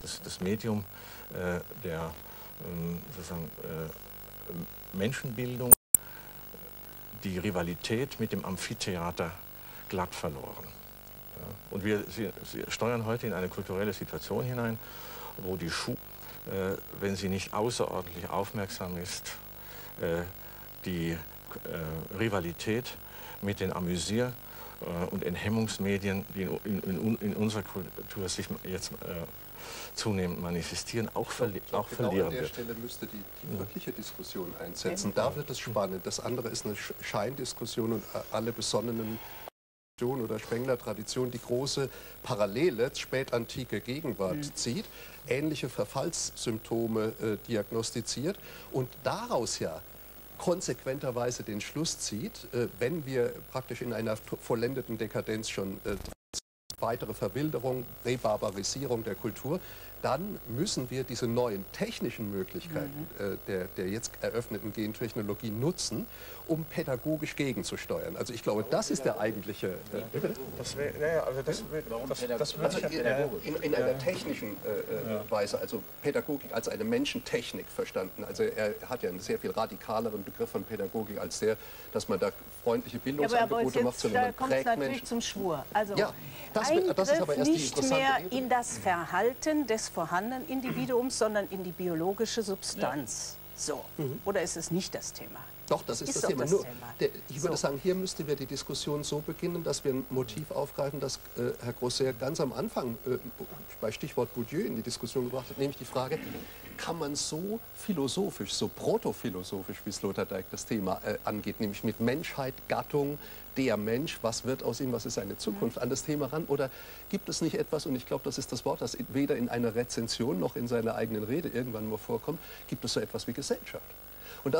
das Medium der sozusagen, Menschenbildung, die Rivalität mit dem Amphitheater glatt verloren. Ja. Und Sie steuern heute in eine kulturelle Situation hinein, wo die Schule, wenn sie nicht außerordentlich aufmerksam ist, die Rivalität mit den Amüsier- und Enthemmungsmedien, die in unserer Kultur sich jetzt zunehmend manifestieren, auch verlieren genau an der Stelle müsste die wirkliche Diskussion einsetzen. Da wird es spannend. Das andere ist eine Scheindiskussion und alle besonnenen oder Spengler-Tradition die große Parallele spätantike Gegenwart zieht, ähnliche Verfallssymptome diagnostiziert und daraus ja konsequenterweise den Schluss zieht, wenn wir praktisch in einer vollendeten Dekadenz schon weitere Verwilderung, Rebarbarisierung der Kultur, dann müssen wir diese neuen technischen Möglichkeiten der jetzt eröffneten Gentechnologie nutzen, um pädagogisch gegenzusteuern. Also ich glaube, das ist der eigentliche... in einer technischen Weise, also Pädagogik als eine Menschentechnik verstanden. Also er hat ja einen sehr viel radikaleren Begriff von Pädagogik als der, dass man da freundliche Bildungsangebote macht, sondern man kommt es prägt natürlich Menschen. zum Schwur. Also Ja, das ist aber erst die nicht interessante mehr Ebene. in das Verhalten des vorhandenen Individuums, sondern in die biologische Substanz. So. Oder ist es nicht das Thema? Doch, das ist das Thema. Ich würde sagen, hier müsste wir die Diskussion so beginnen, dass wir ein Motiv aufgreifen, das Herr Grosser ganz am Anfang bei Stichwort Bourdieu in die Diskussion gebracht hat, nämlich die Frage, kann man so philosophisch, so protophilosophisch, wie Sloterdijk das Thema angeht, nämlich mit Menschheit, Gattung, der Mensch, was wird aus ihm, was ist seine Zukunft, an das Thema ran? Oder gibt es nicht etwas, und ich glaube, das ist das Wort, das weder in einer Rezension noch in seiner eigenen Rede irgendwann mal vorkommt, gibt es so etwas wie Gesellschaft? Und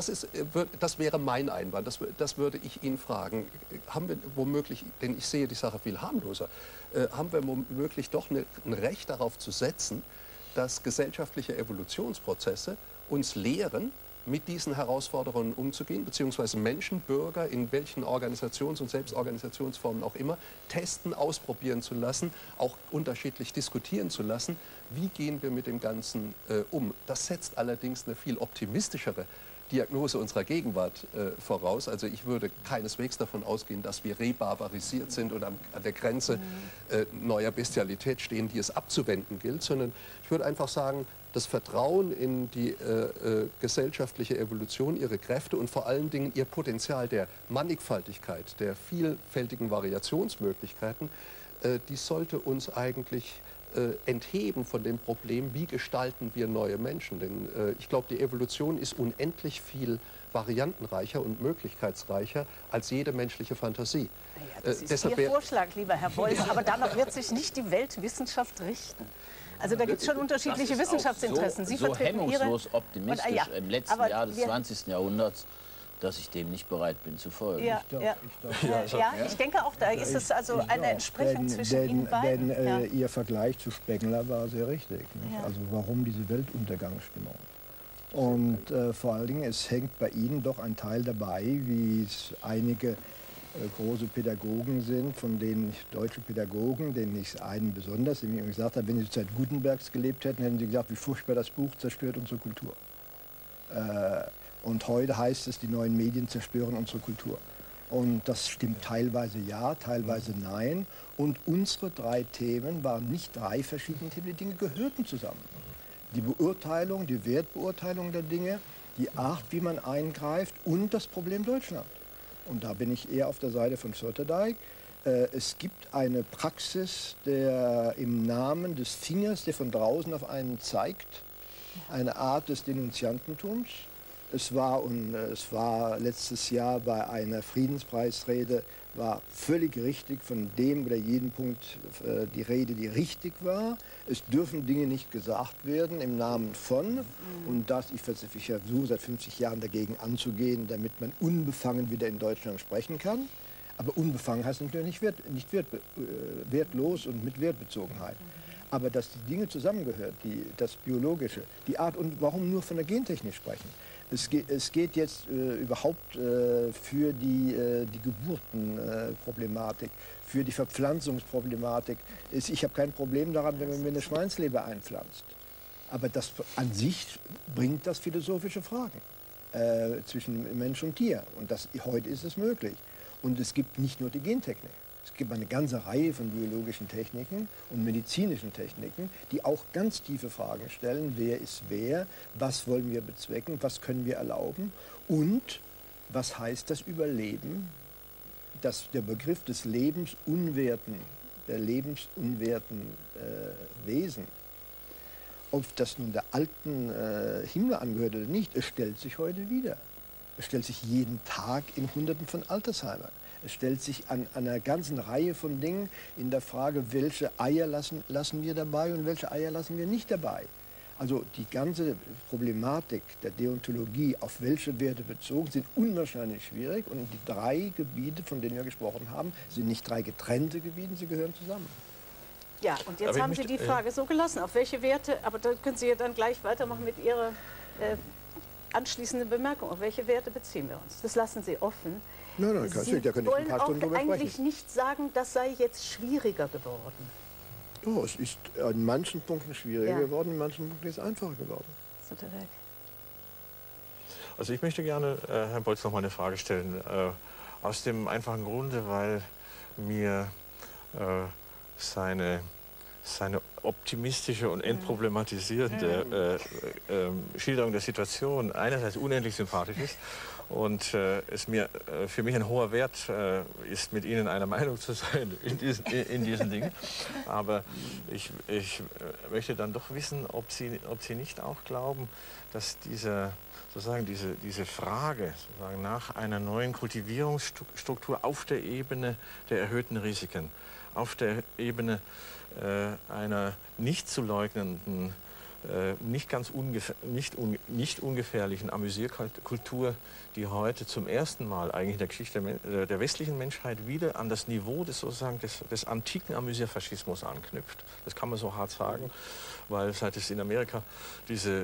das wäre mein Einwand, das würde ich ihn fragen. Haben wir womöglich, denn ich sehe die Sache viel harmloser, haben wir womöglich doch ein Recht darauf zu setzen, dass gesellschaftliche Evolutionsprozesse uns lehren, mit diesen Herausforderungen umzugehen, beziehungsweise Menschen, Bürger, in welchen Organisations- und Selbstorganisationsformen auch immer, testen, ausprobieren zu lassen, auch unterschiedlich diskutieren zu lassen, wie gehen wir mit dem Ganzen um. Das setzt allerdings eine viel optimistischere Diagnose unserer Gegenwart voraus. Also ich würde keineswegs davon ausgehen, dass wir rebarbarisiert sind und an der Grenze neuer Bestialität stehen, die es abzuwenden gilt, sondern ich würde einfach sagen, das Vertrauen in die gesellschaftliche Evolution, ihre Kräfte und vor allen Dingen ihr Potenzial der Mannigfaltigkeit, der vielfältigen Variationsmöglichkeiten, die sollte uns eigentlich entheben von dem Problem, wie gestalten wir neue Menschen. Denn ich glaube, die Evolution ist unendlich viel variantenreicher und möglichkeitsreicher als jede menschliche Fantasie. Ja, das ist Ihr Vorschlag, lieber Herr Wolf, aber danach wird sich nicht die Weltwissenschaft richten. Also da gibt es schon unterschiedliche Wissenschaftsinteressen. Sie so vertreten hemmungslos optimistisch im letzten Jahr des 20. Jahrhunderts, dass ich dem nicht bereit bin zu folgen. Ich denke auch, da ist es also eine Entsprechung zwischen Ihnen beiden. Denn Ihr Vergleich zu Spengler war sehr richtig. Ja. Also warum diese Weltuntergangsstimmung? Und vor allen Dingen, es hängt bei Ihnen doch ein Teil dabei, wie es einige große Pädagogen sind, von denen deutsche Pädagogen, denen ich einen besonders, dem ich gesagt habe, wenn sie zur Zeit Gutenbergs gelebt hätten, hätten sie gesagt, wie furchtbar das Buch zerstört unsere Kultur. Und heute heißt es, die neuen Medien zerstören unsere Kultur. Und das stimmt teilweise ja, teilweise nein. Und unsere drei Themen waren nicht drei verschiedene Themen, die Dinge gehörten zusammen. Die Beurteilung, die Wertbeurteilung der Dinge, die Art, wie man eingreift und das Problem Deutschland. Und da bin ich eher auf der Seite von Sloterdijk. Es gibt eine Praxis der im Namen des Fingers, der von draußen auf einen zeigt, eine Art des Denunziantentums. Es war letztes Jahr bei einer Friedenspreisrede, war völlig richtig von dem oder jedem Punkt die Rede, die richtig war. Es dürfen Dinge nicht gesagt werden im Namen von. Und das, ich versuche seit 50 Jahren dagegen anzugehen, damit man unbefangen wieder in Deutschland sprechen kann. Aber unbefangen heißt natürlich nicht wertlos und mit Wertbezogenheit. Aber dass die Dinge zusammengehören, das Biologische, die Art und warum nur von der Gentechnik sprechen. Es geht jetzt überhaupt für die Geburtenproblematik, für die Verpflanzungsproblematik. Ich habe kein Problem daran, wenn man mir eine Schweinsleber einpflanzt. Aber das an sich bringt das philosophische Fragen zwischen Mensch und Tier. Und heute ist es möglich. Und es gibt nicht nur die Gentechnik. Es gibt eine ganze Reihe von biologischen Techniken und medizinischen Techniken, die auch ganz tiefe Fragen stellen. Wer ist wer? Was wollen wir bezwecken? Was können wir erlauben? Und was heißt das Überleben? Der Begriff des lebensunwerten Wesen, ob das nun der alten Himmel angehört oder nicht, es stellt sich heute wieder. Es stellt sich jeden Tag in Hunderten von Altersheimern. Es stellt sich an einer ganzen Reihe von Dingen in der Frage, welche Eier lassen wir dabei und welche Eier lassen wir nicht dabei. Also die ganze Problematik der Deontologie, auf welche Werte bezogen, sind unwahrscheinlich schwierig. Und die 3 Gebiete, von denen wir gesprochen haben, sind nicht 3 getrennte Gebiete, sie gehören zusammen. Ja, und jetzt haben Sie die Frage so gelassen, auf welche Werte, aber da können Sie ja dann gleich weitermachen mit Ihrer anschließenden Bemerkung. Auf welche Werte beziehen wir uns? Das lassen Sie offen. Nein, Sie wollen auch eigentlich nicht sagen, das sei jetzt schwieriger geworden. Oh, es ist an manchen Punkten schwieriger geworden, in manchen Punkten ist es einfacher geworden. Also ich möchte gerne Herrn Bolz noch mal eine Frage stellen. Aus dem einfachen Grunde, weil mir seine optimistische und entproblematisierende Schilderung der Situation einerseits unendlich sympathisch ist und es für mich ein hoher Wert ist, mit Ihnen einer Meinung zu sein in diesen Dingen. Aber ich möchte dann doch wissen, ob Sie nicht auch glauben, dass diese Frage nach einer neuen Kultivierungsstruktur auf der Ebene der erhöhten Risiken, auf der Ebene einer nicht zu leugnenden, nicht ungefährlichen Amüsierkultur, die heute zum ersten Mal eigentlich in der Geschichte der westlichen Menschheit wieder an das Niveau des antiken Amüsierfaschismus anknüpft. Das kann man so hart sagen, weil seit es in Amerika diese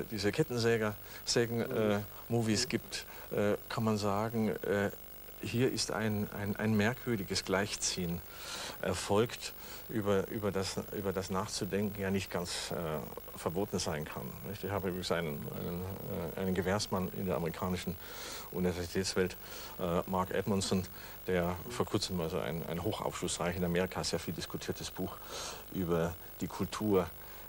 Kettensägen-Movies gibt, kann man sagen, hier ist ein merkwürdiges Gleichziehen erfolgt, über das nachzudenken ja nicht ganz verboten sein kann. Ich habe übrigens einen Gewährsmann in der amerikanischen Universitätswelt, Mark Edmondson, der vor kurzem also ein hochaufschlussreich in Amerika sehr viel diskutiertes Buch über die Kultur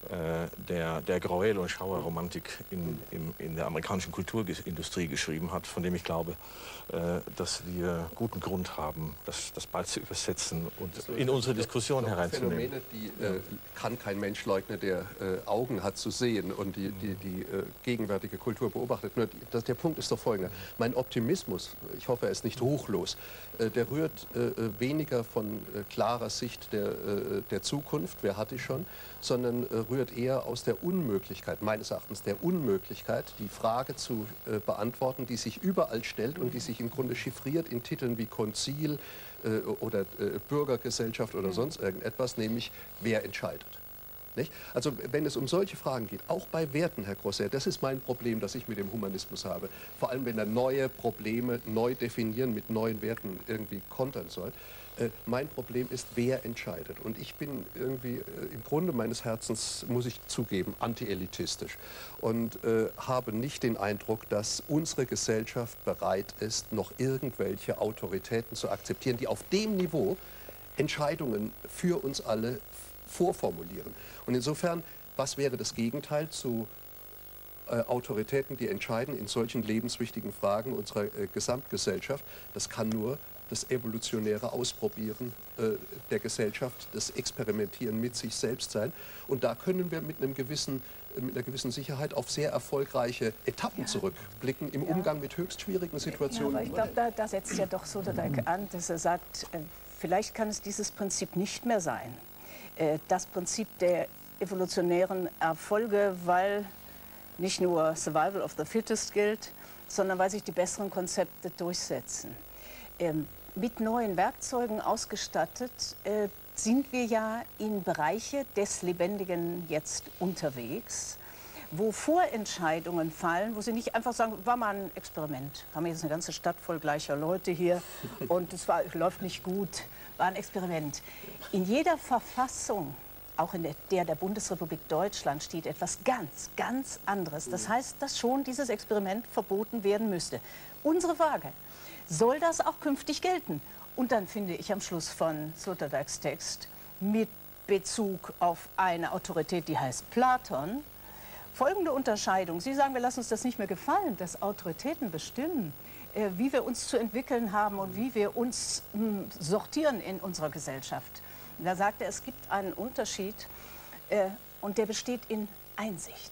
der Gräuel- und Schauerromantik in der amerikanischen Kulturindustrie geschrieben hat, von dem ich glaube, dass wir guten Grund haben, das bald zu übersetzen und in unsere Diskussion hereinzunehmen. Phänomene, die kann kein Mensch leugnen, der Augen hat zu sehen und die gegenwärtige Kultur beobachtet. Nur der Punkt ist doch folgender. Mein Optimismus, ich hoffe, er ist nicht ruchlos, der rührt weniger von klarer Sicht der Zukunft, wer hat die schon, sondern rührt eher aus der Unmöglichkeit, meines Erachtens der Unmöglichkeit, die Frage zu beantworten, die sich überall stellt und die sich im Grunde chiffriert in Titeln wie Konzil oder Bürgergesellschaft oder sonst irgendetwas, nämlich wer entscheidet. Nicht? Also wenn es um solche Fragen geht, auch bei Werten, Herr Grosser, das ist mein Problem, das ich mit dem Humanismus habe. Vor allem, wenn er neue Probleme neu definieren, mit neuen Werten irgendwie kontern soll. Mein Problem ist, wer entscheidet. Und ich bin irgendwie im Grunde meines Herzens, muss ich zugeben, anti-elitistisch. Und habe nicht den Eindruck, dass unsere Gesellschaft bereit ist, noch irgendwelche Autoritäten zu akzeptieren, die auf dem Niveau Entscheidungen für uns alle vorformulieren. Und insofern, was wäre das Gegenteil zu Autoritäten, die entscheiden in solchen lebenswichtigen Fragen unserer Gesamtgesellschaft? Das kann nur das evolutionäre Ausprobieren der Gesellschaft, das Experimentieren mit sich selbst sein. Und da können wir mit einer gewissen Sicherheit auf sehr erfolgreiche Etappen zurückblicken im Umgang mit höchst schwierigen Situationen. Ja, aber ich glaube, da setzt ja doch Sloterdijk an, dass er sagt, vielleicht kann es dieses Prinzip nicht mehr sein. Das Prinzip der evolutionären Erfolge, weil nicht nur Survival of the Fittest gilt, sondern weil sich die besseren Konzepte durchsetzen. Mit neuen Werkzeugen ausgestattet sind wir ja in Bereiche des Lebendigen jetzt unterwegs, wo Vorentscheidungen fallen, wo Sie nicht einfach sagen, war mal ein Experiment. Haben wir jetzt eine ganze Stadt voll gleicher Leute hier und es läuft nicht gut, war ein Experiment. In jeder Verfassung, auch in der Bundesrepublik Deutschland, steht etwas ganz, ganz anderes. Das heißt, dass schon dieses Experiment verboten werden müsste. Unsere Frage, soll das auch künftig gelten? Und dann finde ich am Schluss von Sloterdijks Text mit Bezug auf eine Autorität, die heißt Platon, folgende Unterscheidung. Sie sagen, wir lassen uns das nicht mehr gefallen, dass Autoritäten bestimmen, wie wir uns zu entwickeln haben und wie wir uns sortieren in unserer Gesellschaft. Da sagt er, es gibt einen Unterschied und der besteht in Einsicht.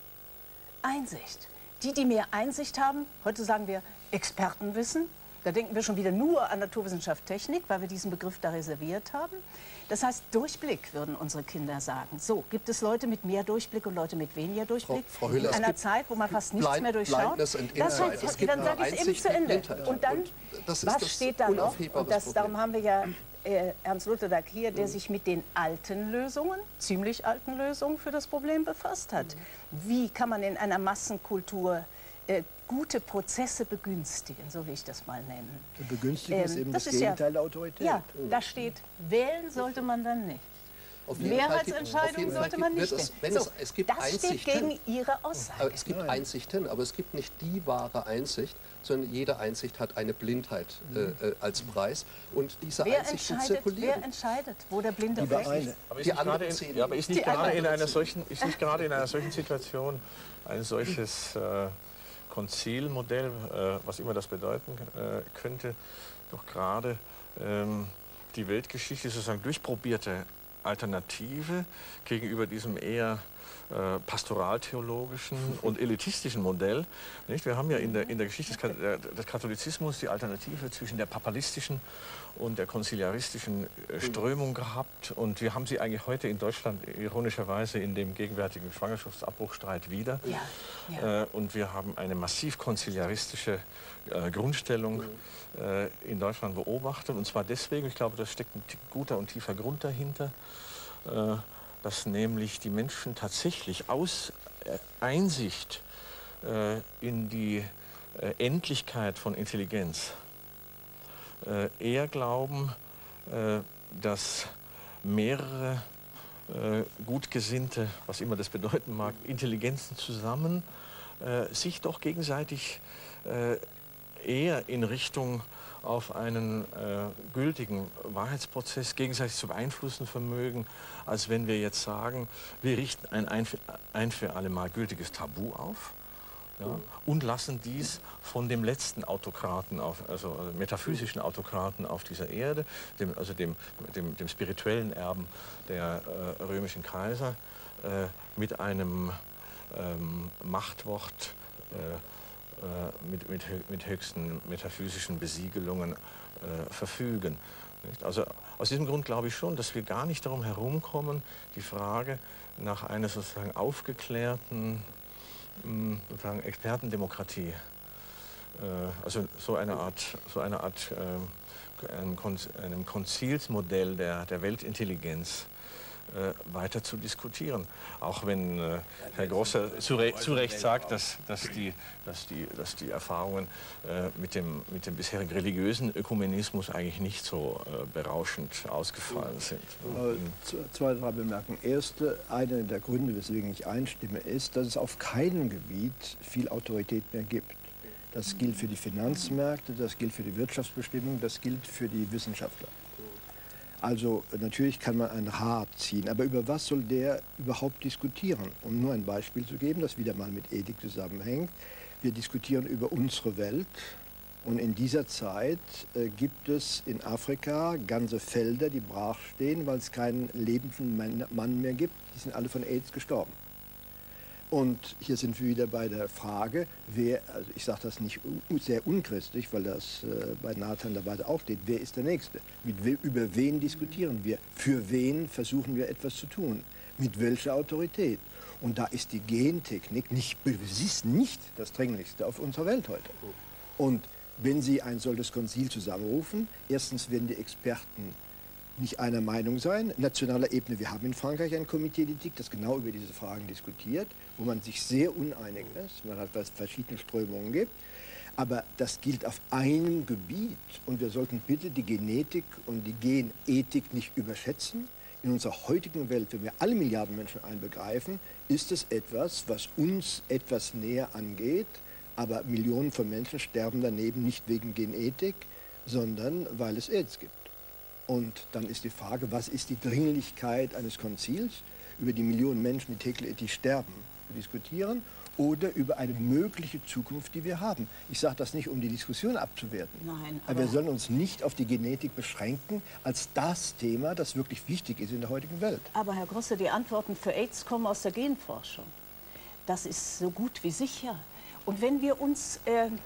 Einsicht. Die mehr Einsicht haben, heute sagen wir Expertenwissen, da denken wir schon wieder nur an Naturwissenschaft, Technik, weil wir diesen Begriff da reserviert haben. Das heißt, Durchblick, würden unsere Kinder sagen. So, gibt es Leute mit mehr Durchblick und Leute mit weniger Durchblick? Frau Hüller, in einer Zeit, wo man fast nichts mehr durchschaut? Das heißt, dann sage ich es eben zu Ende. Und dann, was steht da noch? Und darum haben wir ja Herrn Sloterdijk hier, der sich mit den alten Lösungen, ziemlich alten Lösungen für das Problem befasst hat. Wie kann man in einer Massenkultur gute Prozesse begünstigen, so will ich das mal nennen. Begünstigen ist eben das Gegenteil der Autorität. Ja, da steht, wählen sollte man dann nicht. Mehrheitsentscheidungen sollte man nicht. Es gibt das Einsichten, steht gegen Ihre Aussage. Es gibt Einsichten, aber es gibt nicht die wahre Einsicht, sondern jede Einsicht hat eine Blindheit als Preis. Und diese Einsichten zirkulieren. Wer entscheidet, wo der Blinde ist? Aber ist nicht gerade in einer solchen Situation ein solches Konzilmodell, was immer das bedeuten könnte, doch gerade die Weltgeschichte sozusagen durchprobierte Alternative gegenüber diesem eher pastoraltheologischen und elitistischen Modell. Nicht? Wir haben ja in der Geschichte des Katholizismus die Alternative zwischen der papalistischen und der konziliaristischen Strömung gehabt. Und wir haben sie eigentlich heute in Deutschland ironischerweise in dem gegenwärtigen Schwangerschaftsabbruchstreit wieder. Ja. Und wir haben eine massiv konziliaristische Grundstellung in Deutschland beobachtet. Und zwar deswegen, ich glaube, da steckt ein guter und tiefer Grund dahinter, dass nämlich die Menschen tatsächlich aus Einsicht in die Endlichkeit von Intelligenz eher glauben, dass mehrere gutgesinnte, was immer das bedeuten mag, Intelligenzen zusammen sich doch gegenseitig eher in Richtung auf einen gültigen Wahrheitsprozess gegenseitig zu beeinflussen vermögen, als wenn wir jetzt sagen, wir richten ein für alle Mal gültiges Tabu auf, ja, und lassen dies von dem letzten Autokraten, also metaphysischen Autokraten auf dieser Erde, dem spirituellen Erben der römischen Kaiser, mit einem Machtwort, mit höchsten metaphysischen Besiegelungen verfügen. Also aus diesem Grund glaube ich schon, dass wir gar nicht darum herumkommen, die Frage nach einer sozusagen aufgeklärten Expertendemokratie, also so eine Art einem Konzilsmodell der Weltintelligenz weiter zu diskutieren. Auch wenn Herr Grosser zu Recht sagt, dass die Erfahrungen mit dem bisherigen religiösen Ökumenismus eigentlich nicht so berauschend ausgefallen sind. Zwei, drei Bemerkungen. Erste, einer der Gründe, weswegen ich einstimme, ist, dass es auf keinem Gebiet viel Autorität mehr gibt. Das gilt für die Finanzmärkte, das gilt für die Wirtschaftsbestimmung, das gilt für die Wissenschaftler. Also natürlich kann man einen Rat ziehen, aber über was soll der überhaupt diskutieren? Um nur ein Beispiel zu geben, das wieder mal mit Ethik zusammenhängt. Wir diskutieren über unsere Welt und in dieser Zeit gibt es in Afrika ganze Felder, die brach stehen, weil es keinen lebenden Mann mehr gibt. Die sind alle von AIDS gestorben. Und hier sind wir wieder bei der Frage, also ich sage das nicht sehr unchristlich, weil das bei Nathan dabei auch steht, wer ist der Nächste? Über wen diskutieren wir? Für wen versuchen wir etwas zu tun? Mit welcher Autorität? Und da ist die Gentechnik sie ist nicht das Dringlichste auf unserer Welt heute. Und wenn Sie ein solches Konzil zusammenrufen, erstens werden die Experten nicht einer Meinung sein. Nationaler Ebene, wir haben in Frankreich ein Komitee d'Ethik, das genau über diese Fragen diskutiert, wo man sich sehr uneinig ist, weil es verschiedene Strömungen gibt. Aber das gilt auf einem Gebiet und wir sollten bitte die Genetik und die Genethik nicht überschätzen. In unserer heutigen Welt, wenn wir alle Milliarden Menschen einbegreifen, ist es etwas, was uns etwas näher angeht, aber Millionen von Menschen sterben daneben nicht wegen Genetik, sondern weil es AIDS gibt. Und dann ist die Frage, was ist die Dringlichkeit eines Konzils, über die Millionen Menschen, die täglich sterben, diskutieren, oder über eine mögliche Zukunft, die wir haben. Ich sage das nicht, um die Diskussion abzuwerten. Nein, aber wir sollen uns nicht auf die Genetik beschränken als das Thema, das wirklich wichtig ist in der heutigen Welt. Aber Herr Grosse, die Antworten für AIDS kommen aus der Genforschung. Das ist so gut wie sicher. Und wenn wir uns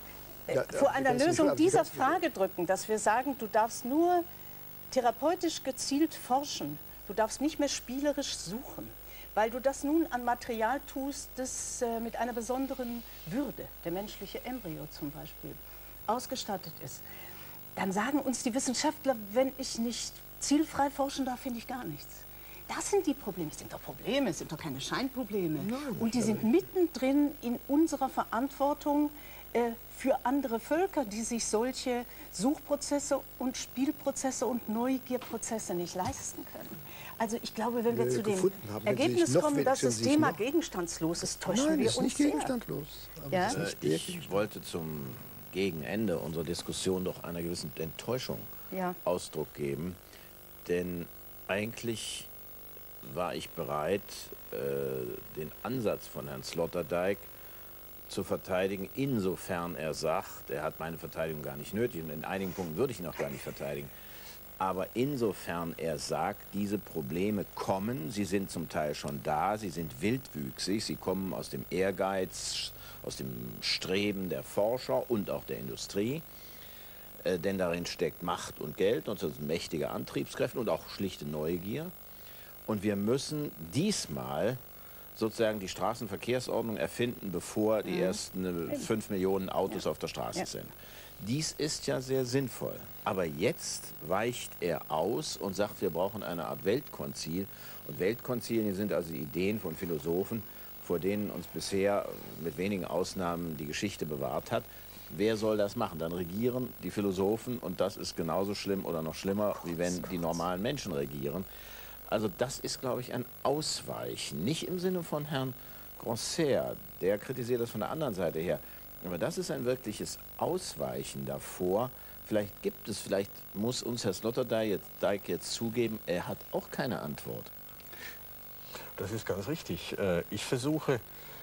vor einer Lösung dieser Frage drücken, dass wir sagen, du darfst nur therapeutisch gezielt forschen, du darfst nicht mehr spielerisch suchen, weil du das nun an Material tust, das mit einer besonderen Würde, der menschliche Embryo zum Beispiel, ausgestattet ist, dann sagen uns die Wissenschaftler, wenn ich nicht zielfrei forschen darf, finde ich gar nichts. Das sind die Probleme. Es sind doch Probleme, es sind doch keine Scheinprobleme. Nein, und die sind mittendrin in unserer Verantwortung für andere Völker, die sich solche Suchprozesse und Spielprozesse und Neugierprozesse nicht leisten können. Also ich glaube, wenn wir zu dem Ergebnis kommen, dass das Thema gegenstandslos ist, täuschen wir uns sehr. Nein, es ist nicht gegenstandlos. Ja? Ich wollte zum Gegenende unserer Diskussion doch einer gewissen Enttäuschung Ausdruck geben. Denn eigentlich war ich bereit, den Ansatz von Herrn Sloterdijk zu verteidigen, insofern er sagt, er hat meine Verteidigung gar nicht nötig und in einigen Punkten würde ich ihn auch gar nicht verteidigen. Aber insofern er sagt, diese Probleme kommen, sie sind zum Teil schon da, sie sind wildwüchsig, sie kommen aus dem Ehrgeiz, aus dem Streben der Forscher und auch der Industrie, denn darin steckt Macht und Geld und das sind mächtige Antriebskräfte und auch schlichte Neugier. Und wir müssen diesmal sozusagen die Straßenverkehrsordnung erfinden, bevor die ersten 5 Millionen Autos auf der Straße sind. Dies ist ja sehr sinnvoll. Aber jetzt weicht er aus und sagt, wir brauchen eine Art Weltkonzil. Und Weltkonzilien sind also Ideen von Philosophen, vor denen uns bisher mit wenigen Ausnahmen die Geschichte bewahrt hat. Wer soll das machen? Dann regieren die Philosophen und das ist genauso schlimm oder noch schlimmer, wie wenn die normalen Menschen regieren. Also das ist, glaube ich, ein Ausweichen. Nicht im Sinne von Herrn Grosser, der kritisiert das von der anderen Seite her. Aber das ist ein wirkliches Ausweichen davor. Vielleicht muss uns Herr Sloterdijk jetzt zugeben, er hat auch keine Antwort. Das ist ganz richtig. Ich versuche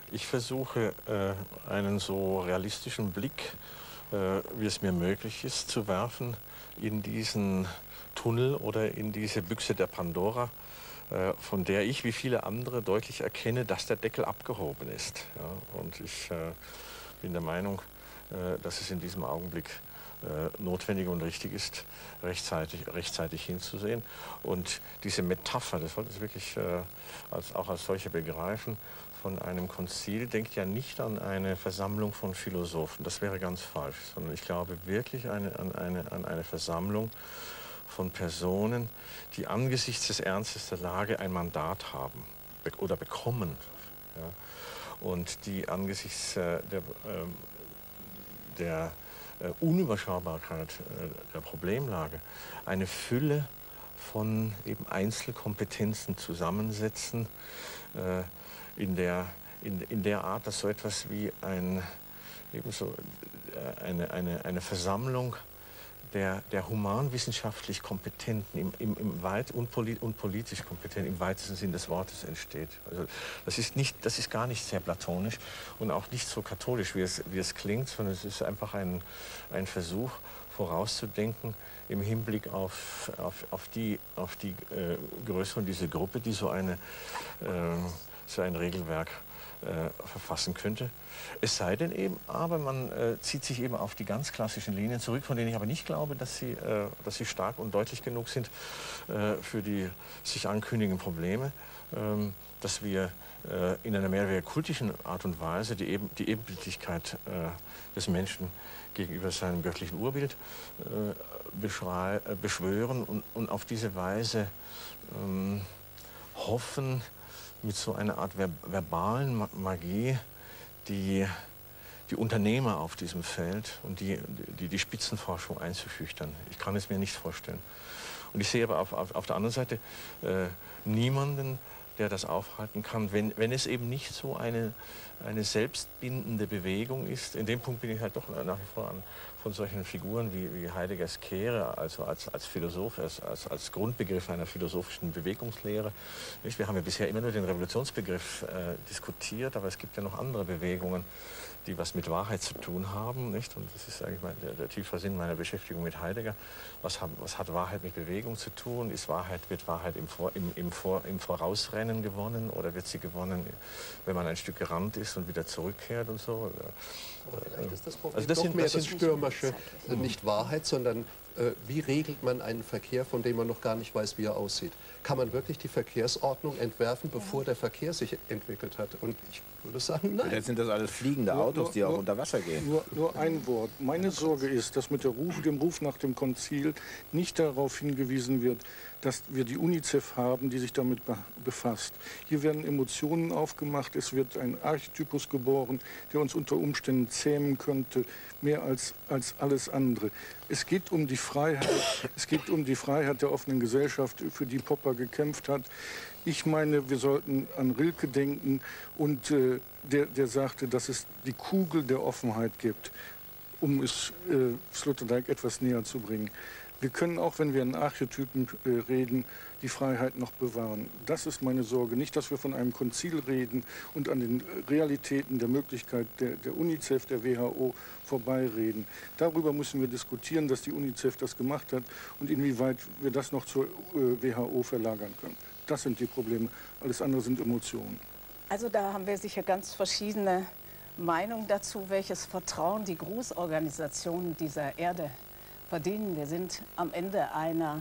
einen so realistischen Blick, wie es mir möglich ist, zu werfen in diesen Tunnel oder in diese Büchse der Pandora, von der ich wie viele andere deutlich erkenne, dass der Deckel abgehoben ist. Ja, und ich bin der Meinung, dass es in diesem Augenblick notwendig und richtig ist, rechtzeitig hinzusehen. Und diese Metapher, das sollte es wirklich auch als solche begreifen, von einem Konzil, denkt ja nicht an eine Versammlung von Philosophen, das wäre ganz falsch, sondern ich glaube wirklich an eine Versammlung von Personen, die angesichts des Ernstes der Lage ein Mandat haben oder bekommen. Ja, und die angesichts der Unüberschaubarkeit der Problemlage eine Fülle von eben Einzelkompetenzen zusammensetzen, in der Art, dass so etwas wie eine Versammlung der humanwissenschaftlich Kompetenten und politisch Kompetenten im weitesten Sinn des Wortes entsteht. Also das ist gar nicht sehr platonisch und auch nicht so katholisch, wie es klingt, sondern es ist einfach ein Versuch vorauszudenken im Hinblick auf die Größe und diese Gruppe, die so ein Regelwerk verfassen könnte. Es sei denn eben, aber man zieht sich eben auf die ganz klassischen Linien zurück, von denen ich aber nicht glaube, dass sie stark und deutlich genug sind für die sich ankündigenden Probleme, dass wir in einer mehr oder weniger kultischen Art und Weise die Ebenbildlichkeit des Menschen gegenüber seinem göttlichen Urbild beschwören und auf diese Weise hoffen, mit so einer Art verbalen Magie die Unternehmer auf diesem Feld und die Spitzenforschung einzuschüchtern. Ich kann es mir nicht vorstellen. Und ich sehe aber auf der anderen Seite niemanden, der das aufhalten kann, wenn es eben nicht so eine selbstbindende Bewegung ist. In dem Punkt bin ich halt doch nach wie vor von solchen Figuren wie Heideggers Kehre, also als Philosoph, als Grundbegriff einer philosophischen Bewegungslehre. Nicht? Wir haben ja bisher immer nur den Revolutionsbegriff diskutiert, aber es gibt ja noch andere Bewegungen, die was mit Wahrheit zu tun haben. Nicht? Und das ist eigentlich der tiefe Sinn meiner Beschäftigung mit Heidegger. Was hat Wahrheit mit Bewegung zu tun? Wird Wahrheit im Vorausrennen gewonnen oder wird sie gewonnen, wenn man ein Stück gerannt ist und wieder zurückkehrt und so? Vielleicht ist das Problem doch mehr das Stürmersche, nicht Wahrheit, sondern wie regelt man einen Verkehr, von dem man noch gar nicht weiß, wie er aussieht? Kann man wirklich die Verkehrsordnung entwerfen, bevor der Verkehr sich entwickelt hat? Und ich würde sagen, nein. Jetzt sind das alles fliegende Autos, die auch unter Wasser gehen. Nur ein Wort. Meine Sorge ist, dass mit dem Ruf nach dem Konzil nicht darauf hingewiesen wird, dass wir die UNICEF haben, die sich damit befasst. Hier werden Emotionen aufgemacht, es wird ein Archetypus geboren, der uns unter Umständen zähmen könnte, mehr als alles andere. Es geht um die Freiheit, der offenen Gesellschaft, für die Popper gekämpft hat. Ich meine, wir sollten an Rilke denken und der sagte, dass es die Kugel der Offenheit gibt, um es Sloterdijk etwas näher zu bringen. Wir können auch, wenn wir in Archetypen reden, die Freiheit noch bewahren. Das ist meine Sorge. Nicht, dass wir von einem Konzil reden und an den Realitäten der Möglichkeit der UNICEF, der WHO vorbeireden. Darüber müssen wir diskutieren, dass die UNICEF das gemacht hat und inwieweit wir das noch zur WHO verlagern können. Das sind die Probleme. Alles andere sind Emotionen. Also da haben wir sicher ganz verschiedene Meinungen dazu, welches Vertrauen die Großorganisationen dieser Erde verdienen. Wir sind am Ende einer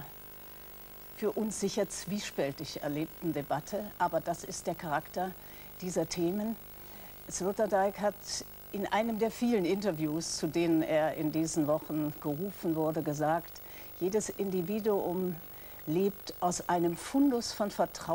für uns sicher zwiespältig erlebten Debatte, aber das ist der Charakter dieser Themen. Sloterdijk hat in einem der vielen Interviews, zu denen er in diesen Wochen gerufen wurde, gesagt, jedes Individuum lebt aus einem Fundus von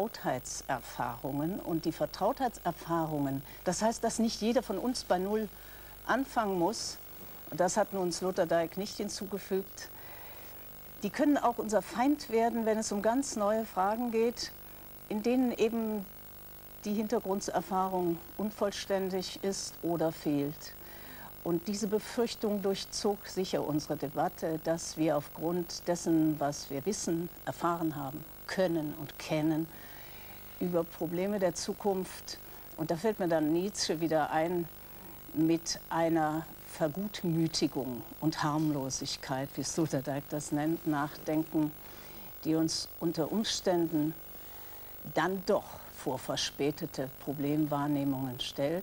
Vertrautheitserfahrungen. Und die Vertrautheitserfahrungen, das heißt, dass nicht jeder von uns bei Null anfangen muss, und das hat nun Sloterdijk nicht hinzugefügt, die können auch unser Feind werden, wenn es um ganz neue Fragen geht, in denen eben die Hintergrundserfahrung unvollständig ist oder fehlt. Und diese Befürchtung durchzog sicher unsere Debatte, dass wir aufgrund dessen, was wir wissen, erfahren haben, können und kennen, über Probleme der Zukunft, und da fällt mir dann Nietzsche wieder ein, mit einer Vergutmütigung und Harmlosigkeit, wie Sloterdijk das nennt, nachdenken, die uns unter Umständen dann doch vor verspätete Problemwahrnehmungen stellt.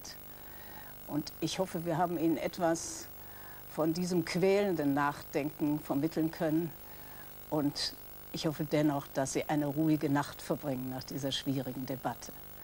Und ich hoffe, wir haben Ihnen etwas von diesem quälenden Nachdenken vermitteln können. Und ich hoffe dennoch, dass Sie eine ruhige Nacht verbringen nach dieser schwierigen Debatte.